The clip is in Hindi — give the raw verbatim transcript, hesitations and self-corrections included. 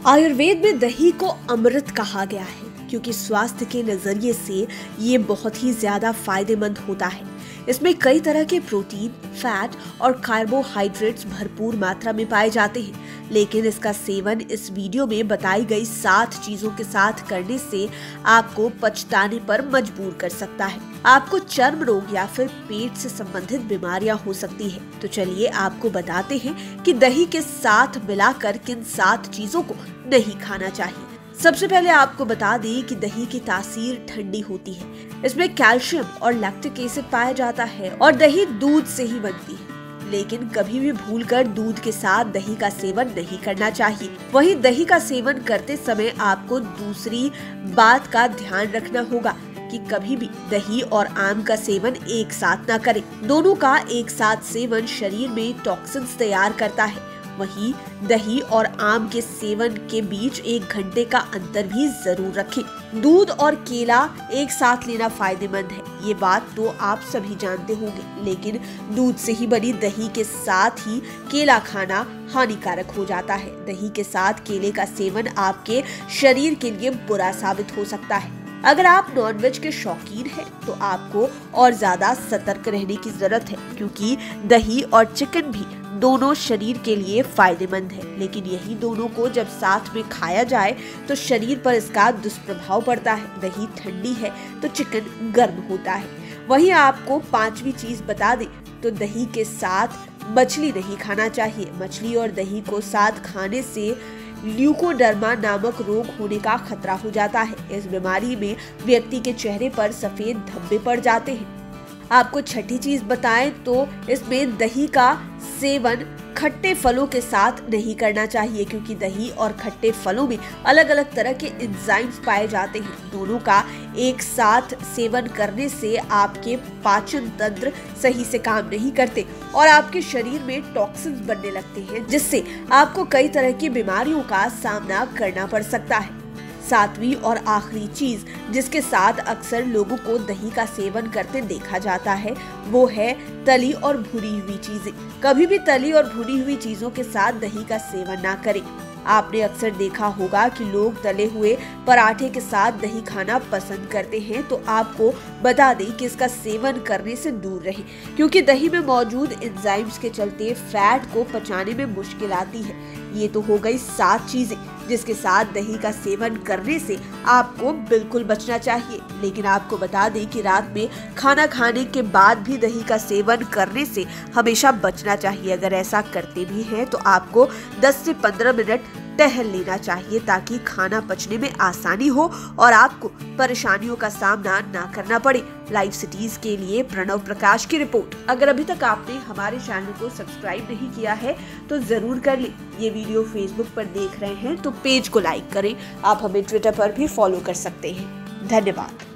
आयुर्वेद में दही को अमृत कहा गया है क्योंकि स्वास्थ्य के नजरिए से ये बहुत ही ज्यादा फायदेमंद होता है। इसमें कई तरह के प्रोटीन, फैट और कार्बोहाइड्रेट्स भरपूर मात्रा में पाए जाते हैं, लेकिन इसका सेवन इस वीडियो में बताई गई सात चीजों के साथ करने से आपको पछताने पर मजबूर कर सकता है। आपको चर्म रोग या फिर पेट से संबंधित बीमारियां हो सकती है। तो चलिए आपको बताते हैं कि दही के साथ मिलाकर किन सात चीजों को नहीं खाना चाहिए। सबसे पहले आपको बता दें कि दही की तासीर ठंडी होती है। इसमें कैल्शियम और लैक्टिक एसिड पाया जाता है और दही दूध से ही बनती है, लेकिन कभी भी भूलकर दूध के साथ दही का सेवन नहीं करना चाहिए। वहीं दही का सेवन करते समय आपको दूसरी बात का ध्यान रखना होगा कि कभी भी दही और आम का सेवन एक साथ ना करें। दोनों का एक साथ सेवन शरीर में टॉक्सिन्स तैयार करता है। वहीं दही और आम के सेवन के बीच एक घंटे का अंतर भी जरूर रखें। दूध और केला एक साथ लेना फायदेमंद है, ये बात तो आप सभी जानते होंगे, लेकिन दूध से ही बनी दही के साथ ही केला खाना हानिकारक हो जाता है। दही के साथ केले का सेवन आपके शरीर के लिए बुरा साबित हो सकता है। अगर आप नॉनवेज के शौकीन हैं, तो आपको और ज्यादा सतर्क रहने की जरूरत है, क्योंकि दही और चिकन भी दोनों शरीर के लिए फायदेमंद है, लेकिन यही दोनों को जब साथ में खाया जाए तो शरीर पर इसका दुष्प्रभाव पड़ता है। दही ठंडी है तो चिकन गर्म होता है। वहीं आपको पांचवी चीज बता दें तो दही के साथ मछली नहीं खाना चाहिए। मछली और दही को साथ खाने से ल्यूकोडर्मा नामक रोग होने का खतरा हो जाता है। इस बीमारी में व्यक्ति के चेहरे पर सफेद धब्बे पड़ जाते हैं। आपको छठी चीज बताएं तो इसमें दही का सेवन खट्टे फलों के साथ नहीं करना चाहिए, क्योंकि दही और खट्टे फलों में अलग अलग तरह के एंजाइम्स पाए जाते हैं। दोनों का एक साथ सेवन करने से आपके पाचन तंत्र सही से काम नहीं करते और आपके शरीर में टॉक्सिन्स बनने लगते हैं, जिससे आपको कई तरह की बीमारियों का सामना करना पड़ सकता है। सातवीं और आखिरी चीज जिसके साथ अक्सर लोगों को दही का सेवन करते देखा जाता है, वो है तली और भुनी हुई चीजें। कभी भी तली और भुनी हुई चीजों के साथ दही का सेवन ना करें। आपने अक्सर देखा होगा कि लोग तले हुए पराठे के साथ दही खाना पसंद करते हैं, तो आपको बता दें कि इसका सेवन करने से दूर रहें, क्योंकि दही में मौजूद एंजाइम्स के चलते फैट को पचाने में मुश्किल आती है। ये तो हो गई सात चीजें जिसके साथ दही का सेवन करने से आपको बिल्कुल बचना चाहिए। लेकिन आपको बता दें कि रात में खाना खाने के बाद भी दही का सेवन करने से हमेशा बचना चाहिए। अगर ऐसा करते भी हैं तो आपको दस से पंद्रह मिनट टहल लेना चाहिए, ताकि खाना पचने में आसानी हो और आपको परेशानियों का सामना ना करना पड़े। लाइव सिटीज के लिए प्रणव प्रकाश की रिपोर्ट। अगर अभी तक आपने हमारे चैनल को सब्सक्राइब नहीं किया है तो जरूर कर लें। ये वीडियो फेसबुक पर देख रहे हैं तो पेज को लाइक करें। आप हमें ट्विटर पर भी फॉलो कर सकते हैं। धन्यवाद।